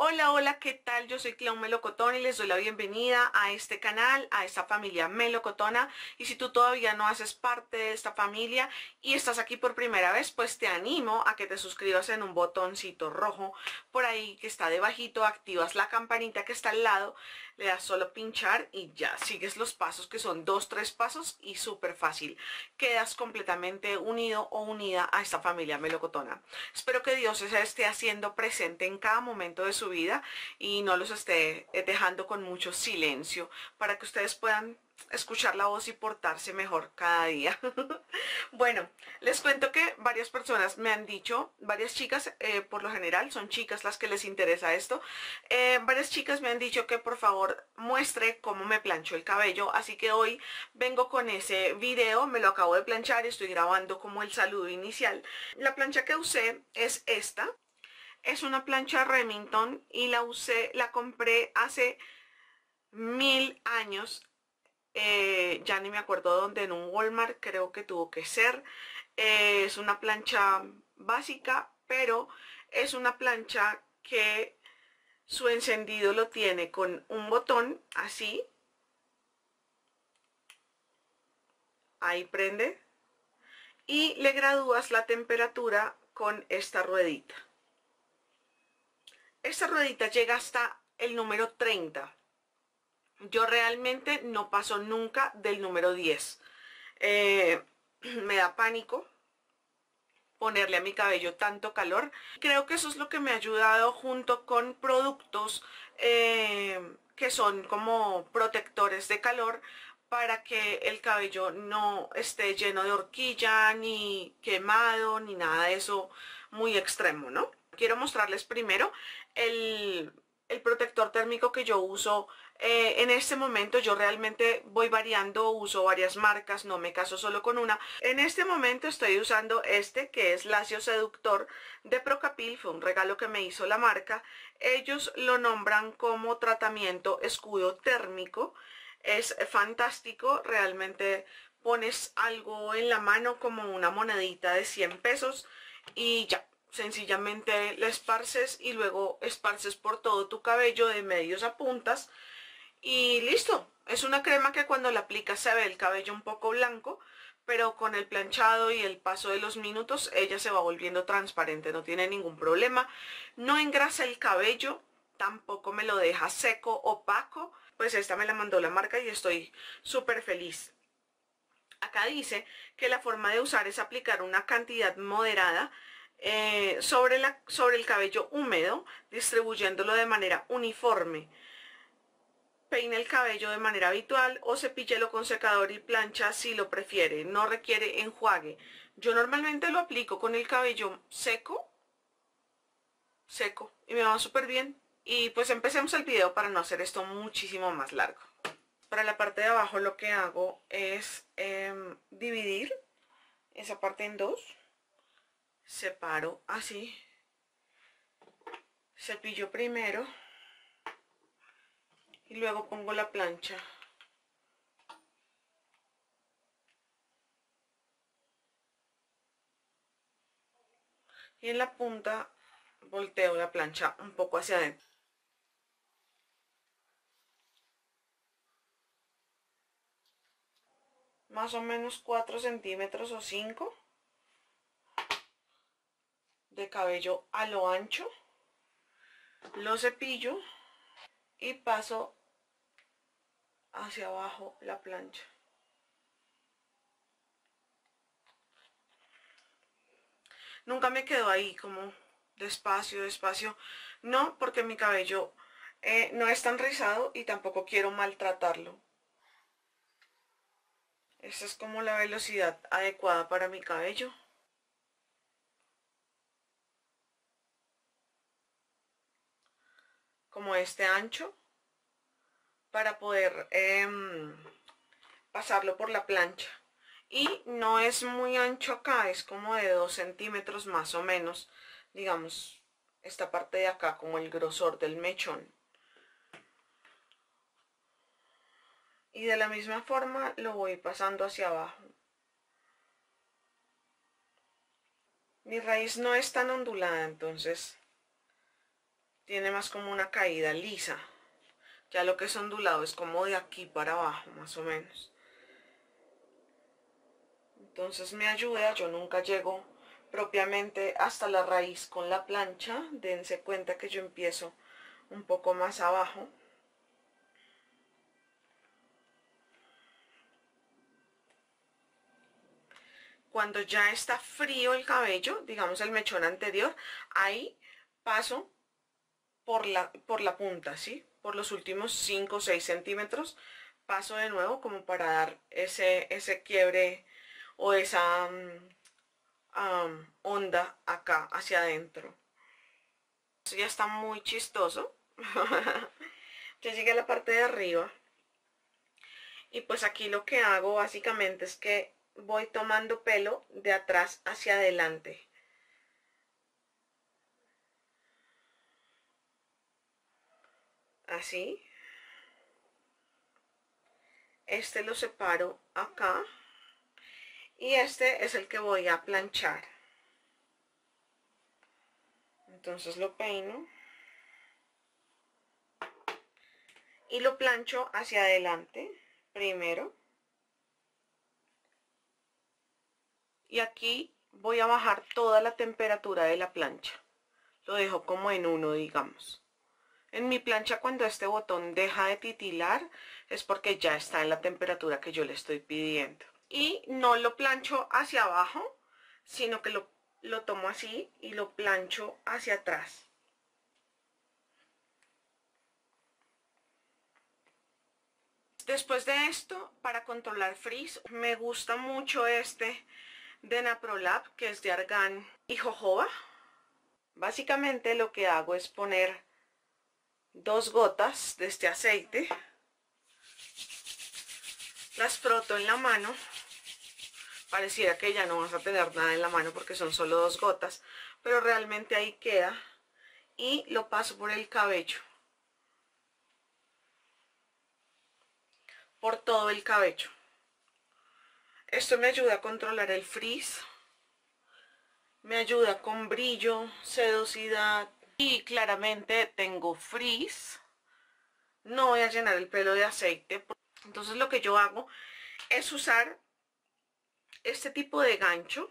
Hola, hola, ¿qué tal? Yo soy Clau Melocotón y les doy la bienvenida a este canal, a esta familia melocotona. Y si tú todavía no haces parte de esta familia y estás aquí por primera vez, pues te animo a que te suscribas en un botoncito rojo por ahí que está debajito, activas la campanita que está al lado, le das solo pinchar y ya sigues los pasos que son 2, 3 pasos y súper fácil. Quedas completamente unido o unida a esta familia melocotona. Espero que Dios se esté haciendo presente en cada momento de su vida y no los esté dejando con mucho silencio para que ustedes puedan escuchar la voz y portarse mejor cada día. Bueno, les cuento que varias personas me han dicho, varias chicas, por lo general son chicas las que les interesa esto, varias chicas me han dicho que por favor muestre cómo me plancho el cabello, así que hoy vengo con ese video, me lo acabo de planchar y estoy grabando como el saludo inicial. La plancha que usé es esta. Es una plancha Remington y la compré hace 1000 años. Ya ni me acuerdo dónde, en un Walmart creo que tuvo que ser. Es una plancha básica, pero es una plancha que su encendido lo tiene con un botón así. Ahí prende. Y le gradúas la temperatura con esta ruedita. Esta ruedita llega hasta el número 30. Yo realmente no paso nunca del número 10. Me da pánico ponerle a mi cabello tanto calor. Creo que eso es lo que me ha ayudado, junto con productos que son como protectores de calor, para que el cabello no esté lleno de horquilla, ni quemado, ni nada de eso muy extremo, ¿no? Quiero mostrarles primero el protector térmico que yo uso. En este momento yo realmente voy variando, uso varias marcas, no me caso solo con una. En este momento estoy usando este, que es Lacio Seductor de Procapil, fue un regalo que me hizo la marca. Ellos lo nombran como tratamiento escudo térmico. Es fantástico, realmente pones algo en la mano como una monedita de 100 pesos y ya. Sencillamente la esparces y luego esparces por todo tu cabello de medios a puntas y listo. Es una crema que cuando la aplicas se ve el cabello un poco blanco, pero con el planchado y el paso de los minutos ella se va volviendo transparente, no tiene ningún problema. No engrasa el cabello, tampoco me lo deja seco, opaco. Pues esta me la mandó la marca y estoy súper feliz. Acá dice que la forma de usar es aplicar una cantidad moderada sobre el cabello húmedo, distribuyéndolo de manera uniforme. Peine el cabello de manera habitual o cepíllelo con secador y plancha si lo prefiere. No requiere enjuague. Yo normalmente lo aplico con el cabello seco y me va súper bien. Y pues empecemos el video para no hacer esto muchísimo más largo. Para la parte de abajo lo que hago es dividir esa parte en dos. Separo así. Cepillo primero. Y luego pongo la plancha. Y en la punta volteo la plancha un poco hacia adentro. Más o menos 4 centímetros o 5 de cabello a lo ancho. Lo cepillo y paso hacia abajo la plancha. Nunca me quedo ahí como despacio, despacio. No, porque mi cabello no es tan rizado y tampoco quiero maltratarlo. Esta es como la velocidad adecuada para mi cabello. Como este ancho, para poder pasarlo por la plancha. Y no es muy ancho acá, es como de 2 centímetros más o menos, digamos, esta parte de acá, como el grosor del mechón. Y de la misma forma lo voy pasando hacia abajo. Mi raíz no es tan ondulada, entonces tiene más como una caída lisa. Ya lo que es ondulado es como de aquí para abajo, más o menos. Entonces me ayuda, yo nunca llego propiamente hasta la raíz con la plancha. Dense cuenta que yo empiezo un poco más abajo. Cuando ya está frío el cabello, digamos el mechón anterior, ahí paso por la punta, ¿sí? Por los últimos 5 o 6 centímetros, paso de nuevo como para dar ese quiebre o esa onda acá hacia adentro. Esto ya está muy chistoso. Ya llegué a la parte de arriba. Y pues aquí lo que hago básicamente es que voy tomando pelo de atrás hacia adelante. Así. Este lo separo acá. Y este es el que voy a planchar. Entonces lo peino. Y lo plancho hacia adelante primero. Y aquí voy a bajar toda la temperatura de la plancha. Lo dejo como en 1, digamos. En mi plancha, cuando este botón deja de titilar, es porque ya está en la temperatura que yo le estoy pidiendo. Y no lo plancho hacia abajo, sino que lo tomo así y lo plancho hacia atrás. Después de esto, para controlar frizz, me gusta mucho este de Naprolab, que es de argán y jojoba. Básicamente lo que hago es poner 2 gotas de este aceite, las froto en la mano. Pareciera que ya no vas a tener nada en la mano porque son solo 2 gotas, pero realmente ahí queda, y lo paso por el cabello, por todo el cabello. Esto me ayuda a controlar el frizz, me ayuda con brillo, sedosidad, y claramente tengo frizz. No voy a llenar el pelo de aceite, entonces lo que yo hago es usar este tipo de gancho.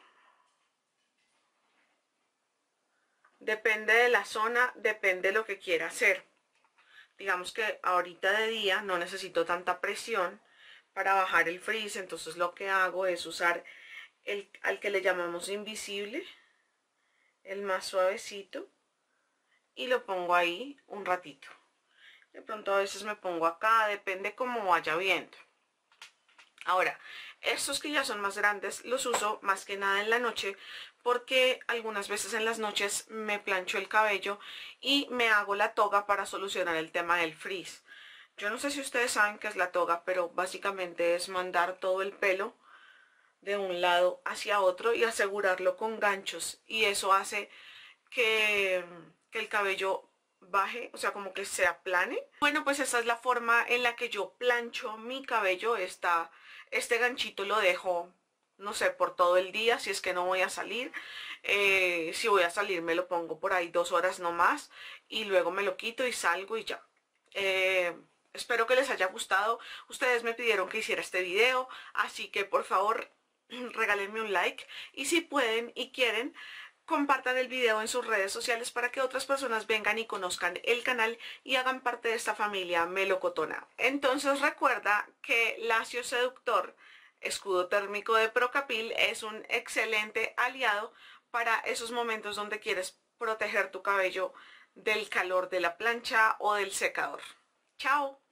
Depende de la zona, depende de lo que quiera hacer. Digamos que ahorita de día no necesito tanta presión para bajar el frizz, entonces lo que hago es usar al que le llamamos invisible, el más suavecito, y lo pongo ahí un ratito. De pronto a veces me pongo acá, depende cómo vaya viendo. Ahora, estos que ya son más grandes los uso más que nada en la noche, porque algunas veces en las noches me plancho el cabello y me hago la toga para solucionar el tema del frizz. Yo no sé si ustedes saben qué es la toga, pero básicamente es mandar todo el pelo de un lado hacia otro y asegurarlo con ganchos, y eso hace que el cabello baje, o sea, como que se aplane. Bueno, pues esa es la forma en la que yo plancho mi cabello. Este ganchito lo dejo, no sé, por todo el día, si es que no voy a salir. Si voy a salir me lo pongo por ahí 2 horas no más, y luego me lo quito y salgo y ya. Espero que les haya gustado. Ustedes me pidieron que hiciera este video, así que por favor regálenme un like, y si pueden y quieren, compartan el video en sus redes sociales para que otras personas vengan y conozcan el canal y hagan parte de esta familia melocotona. Entonces recuerda que Lacio Seductor, escudo térmico de Procapil, es un excelente aliado para esos momentos donde quieres proteger tu cabello del calor de la plancha o del secador. ¡Chao!